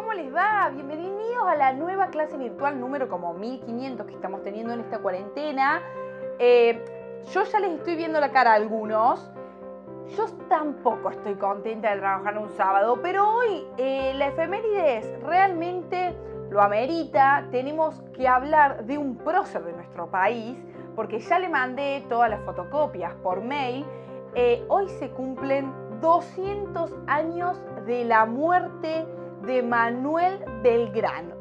¿cómo les va? Bienvenidos a la nueva clase virtual número como 1500 que estamos teniendo en esta cuarentena. Yo ya les estoy viendo la cara a algunos. Yo tampoco estoy contenta de trabajar un sábado, pero hoy la efemérides realmente lo amerita. Tenemos que hablar de un prócer de nuestro país, porque ya le mandé todas las fotocopias por mail. Hoy se cumplen 200 años de la muerte de Manuel Belgrano.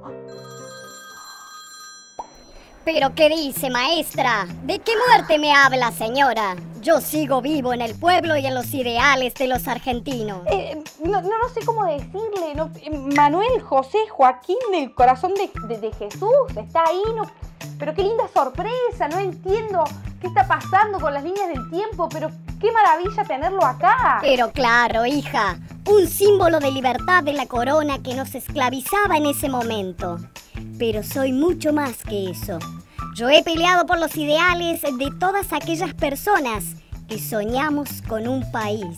¿Pero qué dice, maestra? ¿De qué muerte me habla, señora? Yo sigo vivo en el pueblo y en los ideales de los argentinos. No sé cómo decirle. No, Manuel José Joaquín del corazón de Jesús está ahí. No, pero qué linda sorpresa. No entiendo qué está pasando con las líneas del tiempo, pero qué maravilla tenerlo acá. Pero claro, hija, un símbolo de libertad de la corona que nos esclavizaba en ese momento. Pero soy mucho más que eso. Yo he peleado por los ideales de todas aquellas personas que soñamos con un país.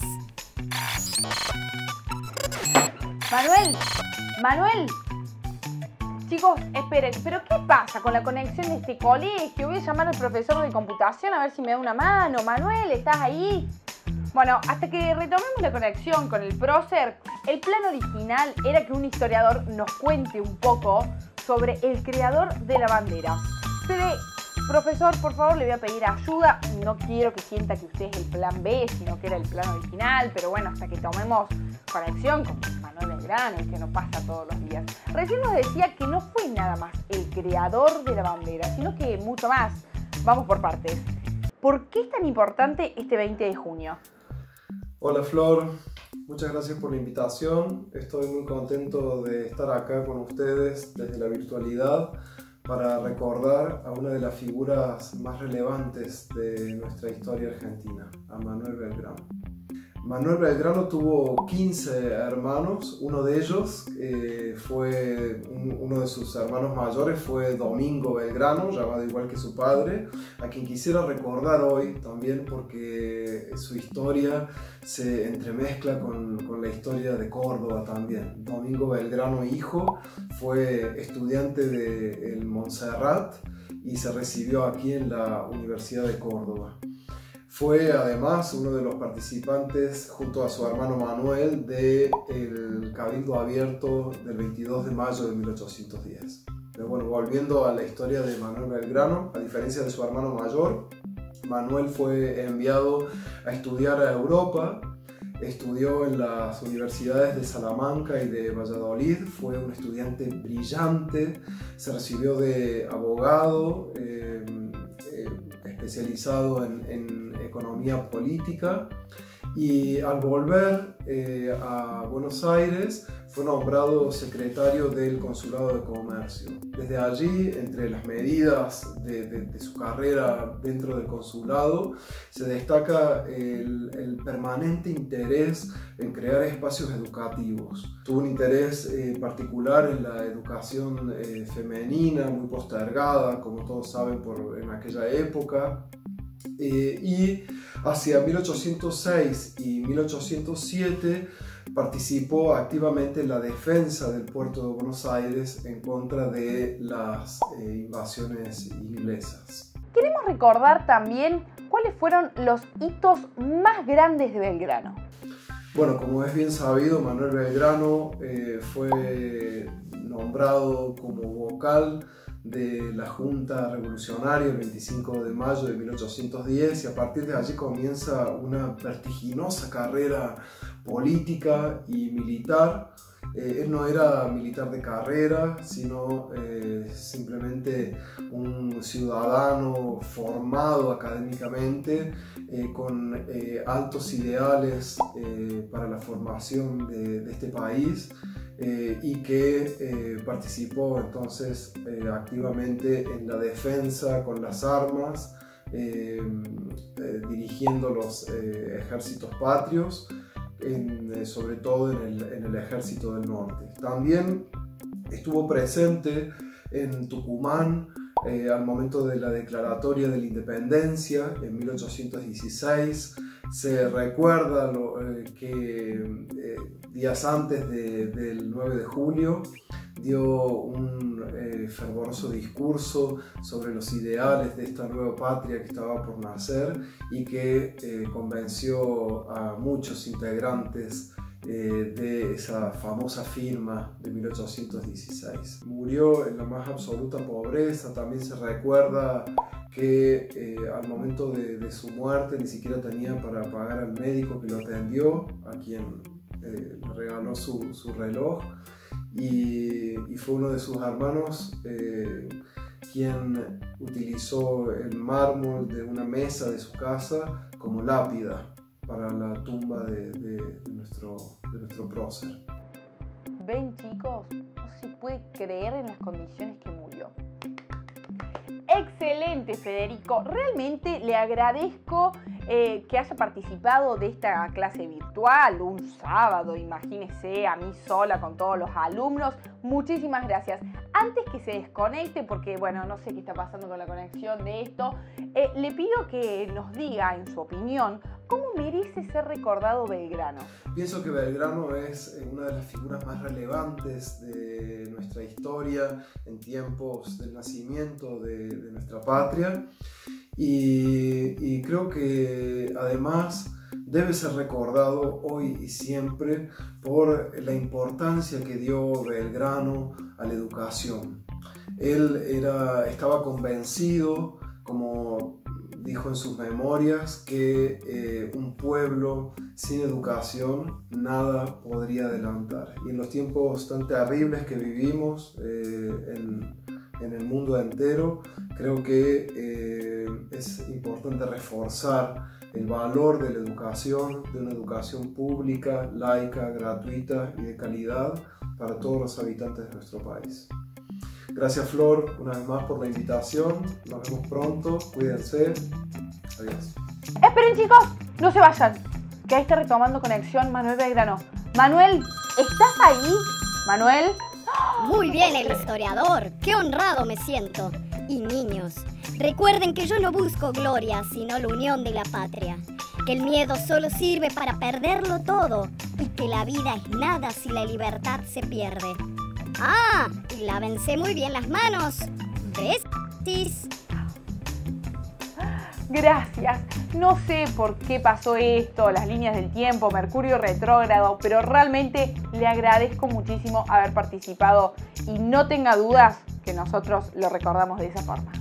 Manuel. Chicos, esperen, ¿pero qué pasa con la conexión de este colegio? Voy a llamar al profesor de computación a ver si me da una mano. Manuel, ¿estás ahí? Bueno, hasta que retomemos la conexión con el prócer, el plan original era que un historiador nos cuente un poco sobre el creador de la bandera. Pero, profesor, por favor, le voy a pedir ayuda. No quiero que sienta que usted es el plan B, sino que era el plan original. Pero bueno, hasta que tomemos conexión con Manuel Belgrano, el que nos pasa todos los días. Recién nos decía que no fue nada más el creador de la bandera, sino que mucho más. Vamos por partes. ¿Por qué es tan importante este 20 de junio? Hola Flor, muchas gracias por la invitación. Estoy muy contento de estar acá con ustedes desde la virtualidad para recordar a una de las figuras más relevantes de nuestra historia argentina, a Manuel Belgrano. Manuel Belgrano tuvo 15 hermanos, uno de ellos uno de sus hermanos mayores fue Domingo Belgrano, llamado igual que su padre, a quien quisiera recordar hoy también porque su historia se entremezcla con la historia de Córdoba también. Domingo Belgrano, hijo, fue estudiante del Montserrat y se recibió aquí en la Universidad de Córdoba. Fue además uno de los participantes, junto a su hermano Manuel, del Cabildo Abierto del 22 de mayo de 1810. Pero bueno, volviendo a la historia de Manuel Belgrano, a diferencia de su hermano mayor, Manuel fue enviado a estudiar a Europa. Estudió en las universidades de Salamanca y de Valladolid, fue un estudiante brillante, se recibió de abogado, especializado en economía política, y al volver a Buenos Aires fue nombrado secretario del Consulado de Comercio. Desde allí, entre las medidas de su carrera dentro del consulado, se destaca el permanente interés en crear espacios educativos. Tuvo un interés particular en la educación femenina, muy postergada, como todos saben, en aquella época. Y hacia 1806 y 1807 participó activamente en la defensa del puerto de Buenos Aires en contra de las invasiones inglesas. Queremos recordar también cuáles fueron los hitos más grandes de Belgrano. Bueno, como es bien sabido, Manuel Belgrano fue nombrado como vocal de la Junta Revolucionaria el 25 de mayo de 1810 y a partir de allí comienza una vertiginosa carrera política y militar. Él no era militar de carrera, sino simplemente un ciudadano formado académicamente, con altos ideales para la formación de este país, y que participó entonces activamente en la defensa con las armas, dirigiendo los ejércitos patrios, sobre todo en el ejército del norte. También estuvo presente en Tucumán al momento de la declaratoria de la independencia en 1816. Se recuerda que días antes del 9 de julio, dio un fervoroso discurso sobre los ideales de esta nueva patria que estaba por nacer y que convenció a muchos integrantes de esa famosa firma de 1816. Murió en la más absoluta pobreza. También se recuerda que al momento de su muerte ni siquiera tenía para pagar al médico que lo atendió, a quien le regaló su reloj, y fue uno de sus hermanos quien utilizó el mármol de una mesa de su casa como lápida para la tumba de nuestro prócer. Ven, chicos, no se puede creer en las condiciones que murió. Excelente, Federico. Realmente le agradezco que haya participado de esta clase virtual un sábado, imagínese, a mí sola con todos los alumnos. Muchísimas gracias. Antes que se desconecte, porque bueno, no sé qué está pasando con la conexión de esto, le pido que nos diga, en su opinión, ¿cómo merece ser recordado Belgrano? Pienso que Belgrano es una de las figuras más relevantes de nuestra historia en tiempos del nacimiento de nuestra patria, y creo que además debe ser recordado hoy y siempre por la importancia que dio Belgrano a la educación. Él estaba convencido, como dijo en sus memorias, que un pueblo sin educación nada podría adelantar. Y en los tiempos tan terribles que vivimos en el mundo entero, creo que es importante reforzar el valor de la educación, de una educación pública, laica, gratuita y de calidad para todos los habitantes de nuestro país. Gracias, Flor, una vez más por la invitación. Nos vemos pronto. Cuídense. Adiós. Esperen, chicos, no se vayan, que ahí está retomando conexión Manuel Belgrano. Manuel, ¿estás ahí? Manuel. Muy bien, el historiador. Qué honrado me siento. Y niños, recuerden que yo no busco gloria, sino la unión de la patria. Que el miedo solo sirve para perderlo todo y que la vida es nada si la libertad se pierde. ¡Ah! Y lávense muy bien las manos. Besis. Gracias. No sé por qué pasó esto, las líneas del tiempo, Mercurio retrógrado, pero realmente le agradezco muchísimo haber participado y no tenga dudas que nosotros lo recordamos de esa forma.